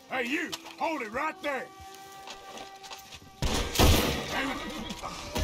Hey, you! Hold it right there! Damn it!